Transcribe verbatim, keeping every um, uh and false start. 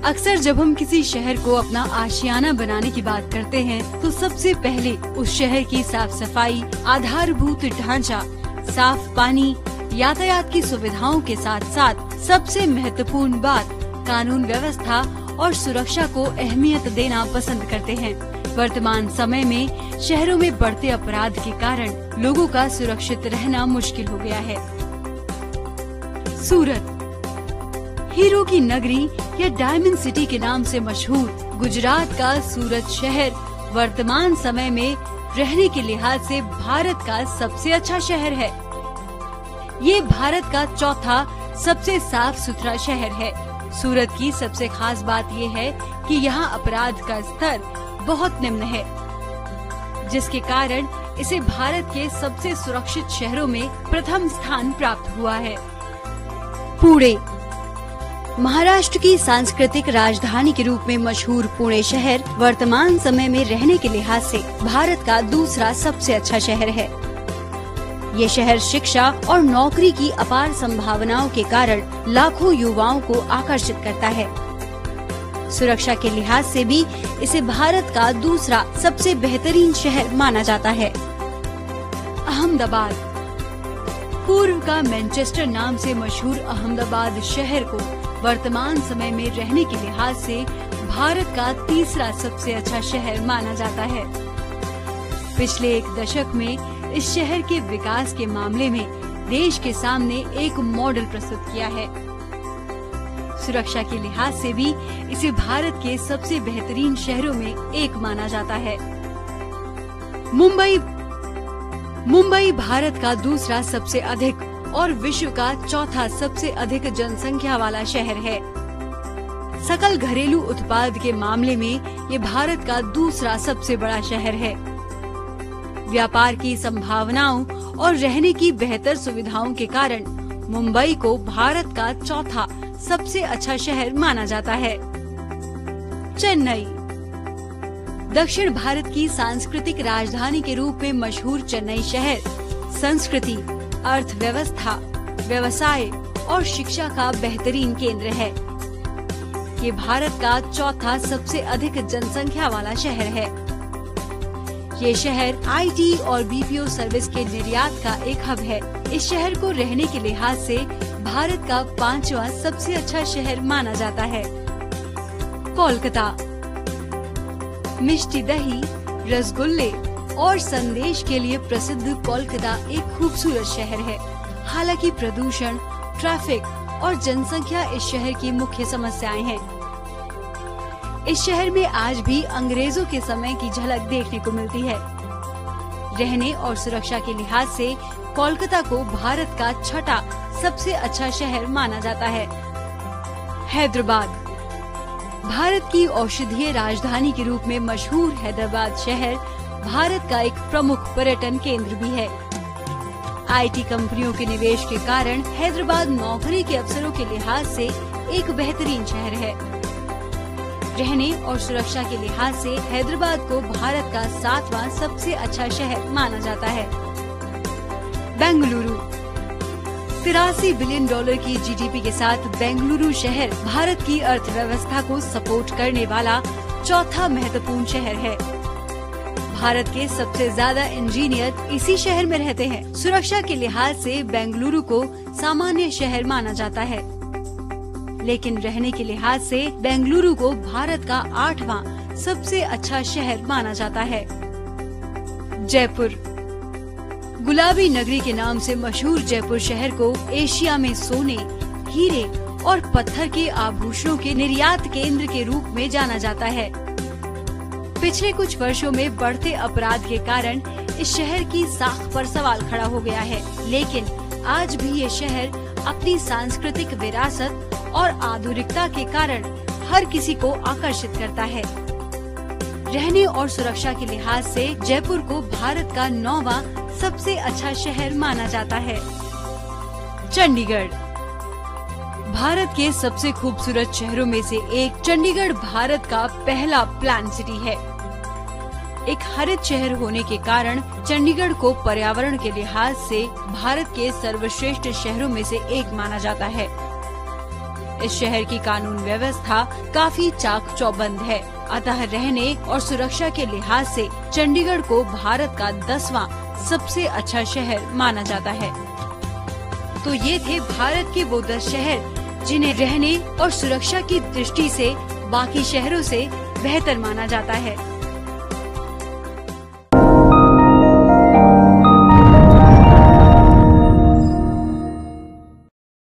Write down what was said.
अक्सर जब हम किसी शहर को अपना आशियाना बनाने की बात करते हैं तो सबसे पहले उस शहर की साफ सफाई, आधारभूत ढांचा, साफ पानी, यातायात की सुविधाओं के साथ साथ सबसे महत्वपूर्ण बात कानून व्यवस्था और सुरक्षा को अहमियत देना पसंद करते हैं। वर्तमान समय में शहरों में बढ़ते अपराध के कारण लोगों का सुरक्षित रहना मुश्किल हो गया है। सूरत, हीरो की नगरी या डायमंड सिटी के नाम से मशहूर गुजरात का सूरत शहर वर्तमान समय में रहने के लिहाज से भारत का सबसे अच्छा शहर है। ये भारत का चौथा सबसे साफ सुथरा शहर है। सूरत की सबसे खास बात ये है कि यहाँ अपराध का स्तर बहुत निम्न है, जिसके कारण इसे भारत के सबसे सुरक्षित शहरों में प्रथम स्थान प्राप्त हुआ है। पुणे, महाराष्ट्र की सांस्कृतिक राजधानी के रूप में मशहूर पुणे शहर वर्तमान समय में रहने के लिहाज से भारत का दूसरा सबसे अच्छा शहर है। ये शहर शिक्षा और नौकरी की अपार संभावनाओं के कारण लाखों युवाओं को आकर्षित करता है। सुरक्षा के लिहाज से भी इसे भारत का दूसरा सबसे बेहतरीन शहर माना जाता है। अहमदाबाद, पूर्व का मैनचेस्टर नाम से मशहूर अहमदाबाद शहर को वर्तमान समय में रहने के लिहाज से भारत का तीसरा सबसे अच्छा शहर माना जाता है। पिछले एक दशक में इस शहर के विकास के मामले में देश के सामने एक मॉडल प्रस्तुत किया है। सुरक्षा के लिहाज से भी इसे भारत के सबसे बेहतरीन शहरों में एक माना जाता है। मुंबई, मुंबई भारत का दूसरा सबसे अधिक और विश्व का चौथा सबसे अधिक जनसंख्या वाला शहर है। सकल घरेलू उत्पाद के मामले में ये भारत का दूसरा सबसे बड़ा शहर है। व्यापार की संभावनाओं और रहने की बेहतर सुविधाओं के कारण मुंबई को भारत का चौथा सबसे अच्छा शहर माना जाता है। चेन्नई, दक्षिण भारत की सांस्कृतिक राजधानी के रूप में मशहूर चेन्नई शहर संस्कृति, अर्थव्यवस्था, व्यवसाय और शिक्षा का बेहतरीन केंद्र है। ये भारत का चौथा सबसे अधिक जनसंख्या वाला शहर है। ये शहर आईटी और बीपीओ सर्विस के निर्यात का एक हब है। इस शहर को रहने के लिहाज से भारत का पांचवा सबसे अच्छा शहर माना जाता है। कोलकाता, मिष्टी दही, रसगुल्ले और संदेश के लिए प्रसिद्ध कोलकाता एक खूबसूरत शहर है। हालांकि प्रदूषण, ट्रैफिक और जनसंख्या इस शहर की मुख्य समस्याएं हैं। इस शहर में आज भी अंग्रेजों के समय की झलक देखने को मिलती है। रहने और सुरक्षा के लिहाज से कोलकाता को भारत का छठा सबसे अच्छा शहर माना जाता है। हैदराबाद, भारत की औषधीय राजधानी के रूप में मशहूर हैदराबाद शहर भारत का एक प्रमुख पर्यटन केंद्र भी है। आईटी कंपनियों के निवेश के कारण हैदराबाद नौकरी के अवसरों के लिहाज से एक बेहतरीन शहर है। रहने और सुरक्षा के लिहाज से हैदराबाद को भारत का सातवां सबसे अच्छा शहर माना जाता है। बेंगलुरु, तिरासी बिलियन डॉलर की जीडीपी के साथ बेंगलुरु शहर भारत की अर्थव्यवस्था को सपोर्ट करने वाला चौथा महत्वपूर्ण शहर है। भारत के सबसे ज्यादा इंजीनियर इसी शहर में रहते हैं। सुरक्षा के लिहाज से बेंगलुरु को सामान्य शहर माना जाता है, लेकिन रहने के लिहाज से बेंगलुरु को भारत का आठवां सबसे अच्छा शहर माना जाता है। जयपुर, गुलाबी नगरी के नाम से मशहूर जयपुर शहर को एशिया में सोने, हीरे और पत्थर के आभूषणों के निर्यात केंद्र के रूप में जाना जाता है। पिछले कुछ वर्षों में बढ़ते अपराध के कारण इस शहर की साख पर सवाल खड़ा हो गया है, लेकिन आज भी ये शहर अपनी सांस्कृतिक विरासत और आधुनिकता के कारण हर किसी को आकर्षित करता है। रहने और सुरक्षा के लिहाज से जयपुर को भारत का नौवां सबसे अच्छा शहर माना जाता है। चंडीगढ़, भारत के सबसे खूबसूरत शहरों में से एक चंडीगढ़ भारत का पहला प्लान सिटी है। एक हरित शहर होने के कारण चंडीगढ़ को पर्यावरण के लिहाज से भारत के सर्वश्रेष्ठ शहरों में से एक माना जाता है। इस शहर की कानून व्यवस्था काफी चाक चौबंद है, अतः रहने और सुरक्षा के लिहाज से चंडीगढ़ को भारत का दसवां सबसे अच्छा शहर माना जाता है। तो ये थे भारत के वो दस शहर जिन्हें रहने और सुरक्षा की दृष्टि से बाकी शहरों से बेहतर माना जाता है।